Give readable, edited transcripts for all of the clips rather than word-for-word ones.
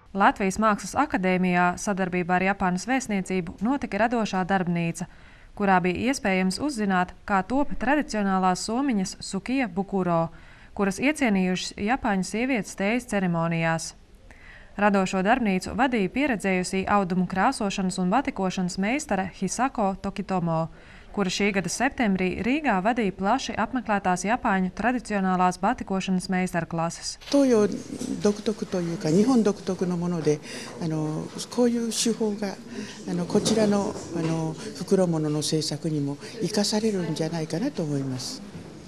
Latvijas Mākslas akadēmijā sadarbībā ar Japānas vēstniecību notika radošā darbnīca, kurā bija iespējams uzzināt, kā top tradicionālās somiņas Sukiya Bukuro, kuras iecienījušas Japāņu sievietes tējas ceremonijās. Radošo darbnīcu vadīja pieredzējusī audumu krāsošanas un batikošanas meistare Hisako Tokitomo, kura šī gada septembrī Rīgā vadīja plaši apmeklētās Japāņu tradicionālās batikošanas meistarklases. 東洋独特というか日本独特のもので、こういう手法がこちらの袋物の制作にも生かされるんじゃないかなと思います。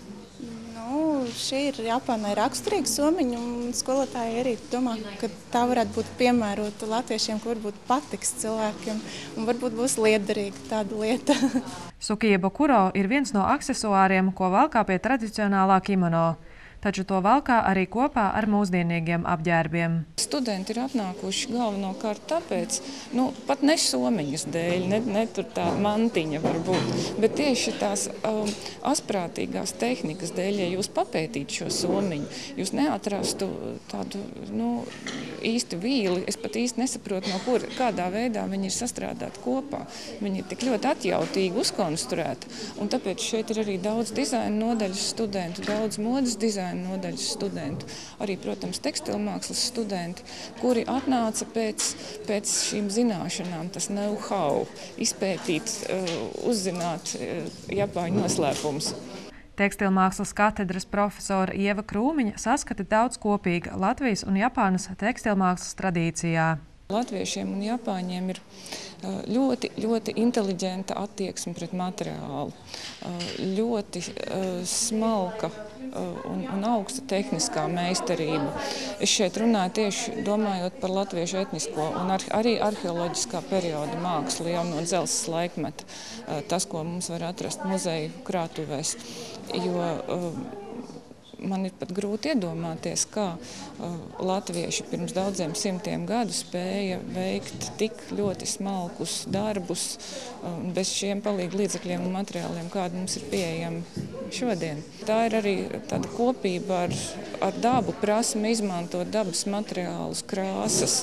Šī ir Japānai raksturīga somiņa, un skolotāji arī domā, ka tā varētu būt piemērota latviešiem, ka varbūt patiks cilvēkiem, un varbūt būs liederīga tāda lieta. Sukiya Bukuro ir viens no aksesuāriem, ko valkā pie tradicionālā kimono, taču to valkā arī kopā ar mūsdienīgiem apģērbiem. Studenti ir atnākuši galvenokārt tāpēc, pat ne somiņas dēļ, ne tur tā mantiņa varbūt, bet tieši tās asprātīgās tehnikas dēļ, ja jūs papētītu šo somiņu, jūs neatrastu tādu, īsti vīli, es pat īsti nesaprotu, no kādā veidā viņi ir sastrādāti kopā. Viņi ir tik ļoti atjautīgi uzkonstruēti, un tāpēc šeit ir arī daudz dizaina nodaļas studentu, daudz modes dizaina nodaļas studentu, arī, protams, tekstilmākslas studenti, kuri atnāca pēc šīm zināšanām, tas know-how, izpētīt, uzzināt Japāņu noslēpumus. Tekstilmākslas katedras profesora Ieva Krūmiņa saskata daudz kopīga Latvijas un Japānas tekstilmākslas tradīcijā. Latviešiem un Japāņiem ir ļoti, ļoti inteliģenta attieksme pret materiālu, ļoti smalka un augsta tehniskā meistarība. Es šeit runāju tieši domājot par latviešu etnisko un arī arheoloģiskā perioda mākslu jau no dzelzs laikmeta, tas, ko mums var atrast muzeju krātuvēs, jo man ir pat grūti iedomāties, kā latvieši pirms daudziem simtiem gadu spēja veikt tik ļoti smalkus darbus bez šiem palīgu līdzekļiem un materiāliem, kādi mums ir pieejami šodien. Tā ir arī tāda kopība ar dabu, prasme izmantot dabas materiālus, krāsas,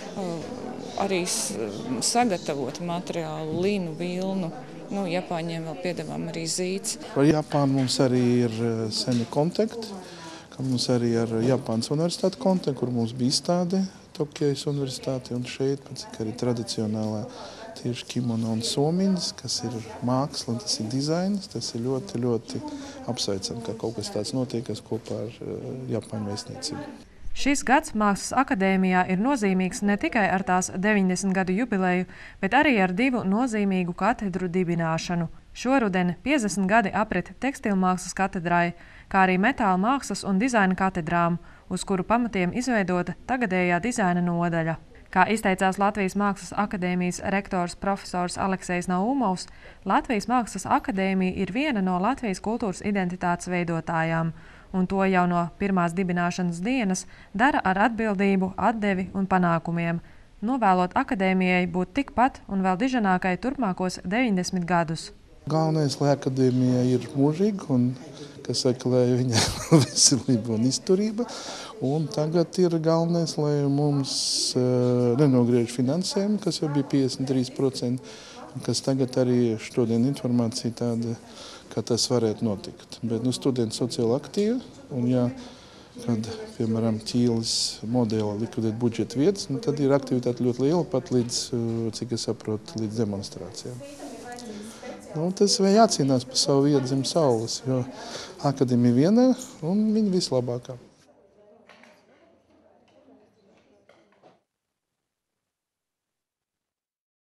arī sagatavot materiālu, linu, vilnu. Japāņiem vēl piedāvām arī zīts. Ar Japānu mums arī ir seni kontakti, ka mums arī ar Japānas universitāti kontakti, kur mums bija izstāde Tokijas universitāte, un šeit pats arī tradicionālā tieši kimono un somiņas, kas ir māksla un tas ir dizains, tas ir ļoti, ļoti apsveicam, ka kaut kas tāds notiekas kopā ar Japāņu vēstniecību. Šis gads Mākslas akadēmijā ir nozīmīgs ne tikai ar tās 90 gadu jubileju, bet arī ar 2 nozīmīgu katedru dibināšanu. Šoruden 50 gadi aprit tekstilmākslas katedrai, kā arī metāla mākslas un dizaina katedrām, uz kuru pamatiem izveidota tagadējā dizaina nodaļa. Kā izteicās Latvijas Mākslas akadēmijas rektors profesors Aleksejs Naumovs, Latvijas Mākslas akadēmija ir viena no Latvijas kultūras identitātes veidotājām, un to jau no pirmās dibināšanas dienas dara ar atbildību, atdevi un panākumiem, novēlot akadēmijai būt tikpat un vēl diženākai turpmākos 90 gadus. Galvenais, lai akadēmija ir mūžīga un, kas saka, lai viņa veselība un izturība. Un tagad ir galvenais, lai mums nenogriež finansējumu, kas jau bija 53%, kas tagad arī šodien informācija tāda, ka tas varētu notikt. Bet studenti sociāli aktīvi, un kad, piemēram, ķīles modela likvidēt budžeta vietas, tad ir aktivitāte ļoti liela, pat līdz, cik es saprotu, līdz demonstrācijām. Tas vēl jācīnās par savu vietu zem saules, jo akadēmija viena un viņa vislabākā.